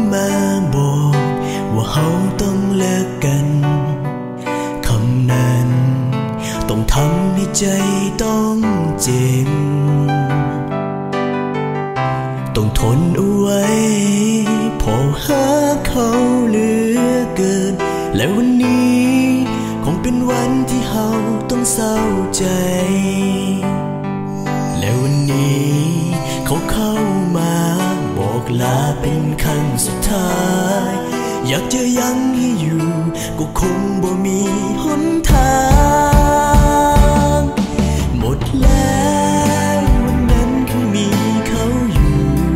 มาบอกว่าเฮาต้องเลิกกันคำนั้นต้องทำให้ใจต้องเจ็บต้องทนเอาไว้พอหาเขาเหลือเกินและวันนี้คงเป็นวันที่เฮาต้องเศร้าใจและวันนี้เขาเข้ามาบอกลาเป็นครั้งสุดท้ายอยากจะยังให้อยู่ก็คงบ่มีหนทางหมดแล้ววันนั้นคือมีเขาอยู่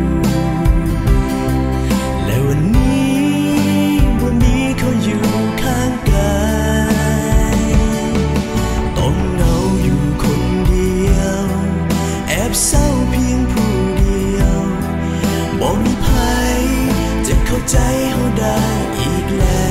และวันนี้บ่มีเขาอยู่ข้างกายต้องเหงาอยู่คนเดียวแอบเศร้าเพียงผู้เดียวบ่มีใครจะเข้าใจเขาได้อีกแล้ว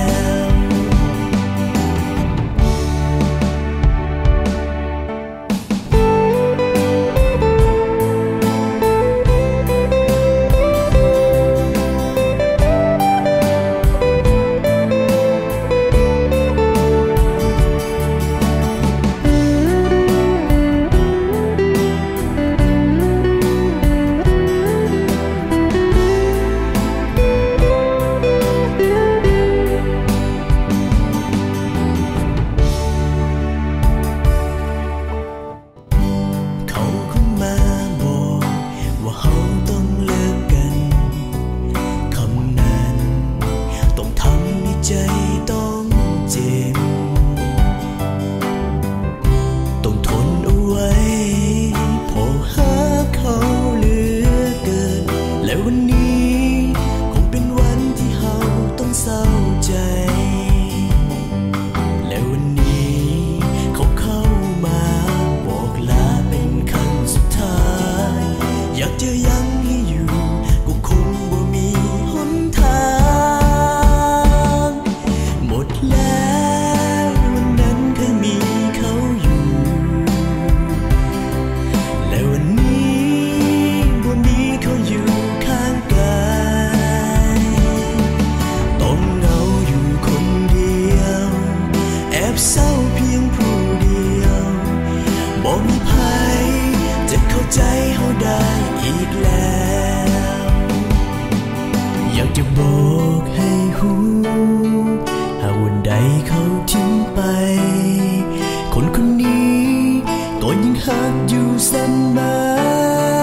ใจต้องเจ็บต้องทนเอาไว้พอหาเขาเหลือเกินและวันนี้คงเป็นวันที่เฮาต้องเศร้าใจและวันนี้เขาเข้ามาบอกลาเป็นครั้งสุดท้ายอยากจะยังให้อยู่ก็คงบ่มีหนทางหมดแล้ววันนั้นเคยมีเขาอยู่และวันนี้บ่มีเขาอยู่ข้างกายต้องเหงาอยู่คนเดียวแอบเศร้าเพียงผู้เดียวบ่มีใครจะเข้าใจเขาได้อีกแล้วอยากจะบอกให้หูหากวันใดเขาทิ้งไปคนคนนี้ก็ยังหักอยู่เสมอ